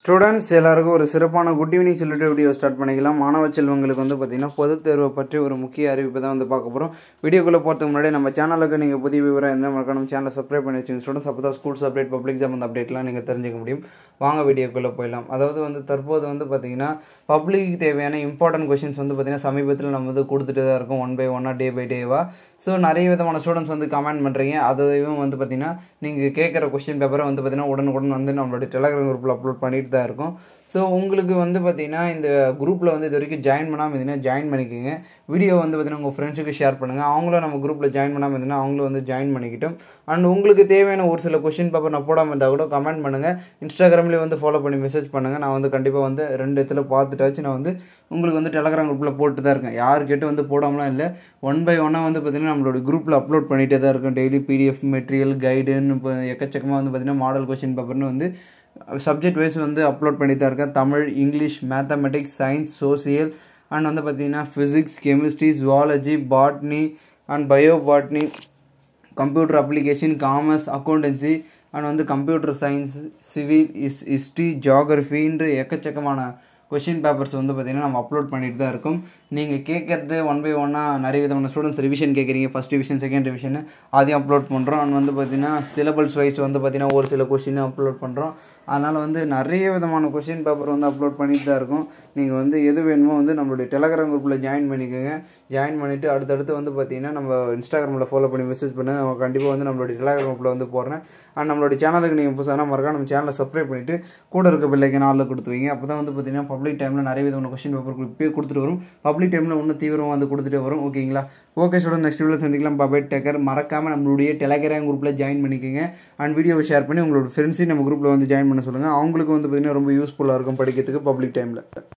Students எல்லாருக்கும் ஒரு சிறப்பான குட் ஈவினிங் சொல்லிட்டு வீடியோ ஸ்டார்ட் பண்ணிக்கலாம். மாணவ செல்வங்களுக்கு வந்து பார்த்தீங்கன்னா பொதுத் தேர்வை பற்றி ஒரு முக்கிய அறிவிப்பு தான் வந்து பார்க்க போகிறோம். வீடியோக்குள்ளே போகிறதுக்கு முன்னாடி நம்ம சேனலுக்கு நீங்கள் புதிய விவரம் எந்த மாதிரி நம்ம சேனலை சப்ஸ்கிரைப் பண்ணி வச்சுங்க ஸ்டூடெண்ட்ஸ். அப்போ தான் ஸ்கூல்ஸ் அப்டேட், பப்ளிக் எக்ஸாம் அந்த அப்டேட்லாம் நீங்கள் தெரிஞ்சுக்க முடியும். வாங்க வீடியோக்குள்ளே போயிடலாம். அதாவது வந்து தற்போது வந்து பார்த்தீங்கன்னா பப்ளிக்கு தேவையான இம்பார்ட்டன்ட் கொஷின்ஸ் வந்து பார்த்தீங்கன்னா சமீபத்தில் நம்ம வந்து கொடுத்துட்டு தான் இருக்கும், ஒன் பை ஒன்னாக டே பை டேவாக. ஸோ நிறைய விதமான ஸ்டூடெண்ட்ஸ் வந்து கமெண்ட் பண்ணுறீங்க. அதையும் வந்து பார்த்தீங்கன்னா நீங்கள் கேட்குற கொஸ்டின் பேப்பரை வந்து பார்த்தீங்கன்னா உடனுக்குடன் வந்து நம்மளுடைய டெலகிராம் குரூப்பில் அப்லோட் பண்ணிட்டு தான் இருக்கும். ஸோ உங்களுக்கு வந்து பார்த்தீங்கன்னா இந்த குரூப்பில் வந்து இது வரைக்கும் ஜாயின் பண்ணாமல் இருந்தீங்கன்னா ஜாயின் பண்ணிக்கோங்க. வீடியோ வந்து பார்த்தீங்கன்னா உங்கள் ஃப்ரெண்ட்ஸுக்கு ஷேர் பண்ணுங்கள். அவங்களும் நம்ம குரூப்பில் ஜாயின் பண்ணாமல் இருந்தீங்கன்னா அவங்களும் வந்து ஜாயின் பண்ணிக்கிட்டோம். அண்ட் உங்களுக்கு தேவையான ஒரு சில கொஸ்டின் பேப்பர் நான் போடாமல் இருந்தால் கூட கமெண்ட் பண்ணுங்கள். இன்ஸ்டாகிராம்லேயே வந்து ஃபாலோ பண்ணி மெசேஜ் பண்ணுங்கள். நான் வந்து கண்டிப்பாக வந்து 2 இடத்துல பார்த்துட்டாச்சு நான் வந்து உங்களுக்கு வந்து டெலகிராம் குரூப்பில் போட்டு தான் இருக்கேன். யார் கேட்டு வந்து போடாமலாம் இல்லை, ஒன் பை ஒன்னாக வந்து பார்த்திங்கன்னா நம்மளோட குரூப்பில் அப்லோட் பண்ணிகிட்டே தான் இருக்கும். டெய்லி பிடிஎஃப் மெட்டீரியல் கைடுன்னு இப்போ எக்கச்சக்கமாக வந்து பார்த்திங்கன்னா மாடல் கொஸ்டின் பேப்பர்னு வந்து சப்ஜெக்ட் வைஸ் வந்து அப்லோட் பண்ணி தான் இருக்கேன். Tamil, English, mathematics, science, social and வந்து பார்த்திங்கன்னா physics, chemistry, zoology, botany and bio botany, computer application, commerce, accountancy and வந்து கம்ப்யூட்டர் சயின்ஸ், சிவில், ஹிஸ்ட்ரி, ஜியாகிரஃபின்ற எக்கச்சக்கமான கொஷின் பேப்பர்ஸ் வந்து பார்த்திங்கன்னா நம்ம அப்லோட் பண்ணிட்டு தான் இருக்கும். நீங்கள் கேட்குறது ஒன் பை ஒன்னாக நிறைய விதமான ஸ்டூடெண்ட்ஸ் ரிவிஷன் கேட்குறீங்க, ஃபஸ்ட் ரிவிஷன், செகண்ட் ரிவிஷன் அதையும் அப்லோட் பண்ணுறோம். அண்ட் வந்து பார்த்திங்கன்னா சிலபஸ் வைஸ் வந்து பார்த்திங்கன்னா ஒரு சில கொஷின் அப்லோட் பண்ணுறோம். அதனால் வந்து நிறைய விதமான கொஷின் பேப்பர் வந்து அப்லோட் பண்ணிட்டு தான் இருக்கும். நீங்கள் வந்து எது வேணுமோ வந்து நம்மளுடைய டெலகிராம் குரூப்பில் ஜாயின் பண்ணிக்கோங்க. ஜாயின் பண்ணிவிட்டு அடுத்தடுத்து வந்து பார்த்திங்கன்னா நம்ம இன்ஸ்டாகிராமில் ஃபாலோ பண்ணி மெசேஜ் பண்ணுங்கள். நம்ம கண்டிப்பாக வந்து நம்மளுடைய டெலகிராம் குரூப்பில் வந்து போடுறேன். அண்ட் நம்மளுடைய சேனலுக்கு நீங்கள் புதுசாக மறக்காம நம்ம சேனலை சப்ஸ்கிரைப் பண்ணிவிட்டு கூட இருக்க பெல்லைக்கன் ஆளில் கொடுத்து வைங்க. அப்போ தான் வந்து பார்த்திங்கன்னா பப்ளிக் டைமில் நிறைய விதமான கொஸ்டின் பேப்பர் இப்போயே கொடுத்துட்டு வரும். பப்ளிக் டைமில் இன்னும் தீவிரமாக வந்து கொடுத்துட்டே வரும். ஓகேங்களா? ஓகே ஸ்டூடெண்ட், நெக்ஸ்ட் வீடியோவில் சந்திக்கலாம். Bye, take care. மறக்காமல் நம்மளுடைய டெலகிராம் குரூப்பில் ஜாயின் பண்ணிக்கோங்க. அண்ட் வீடியோவை ஷேர் பண்ணி உங்களோட ஃப்ரெண்ட்ஸையும் நம்ம குரூப்பில் வந்து ஜாயின் பண்ண சொல்லுங்கள். அவங்களுக்கு வந்து பார்த்திங்கன்னா ரொம்ப யூஸ்ஃபுல்லாக இருக்கும் படிக்கிறதுக்கு பப்ளிக் டைமில்.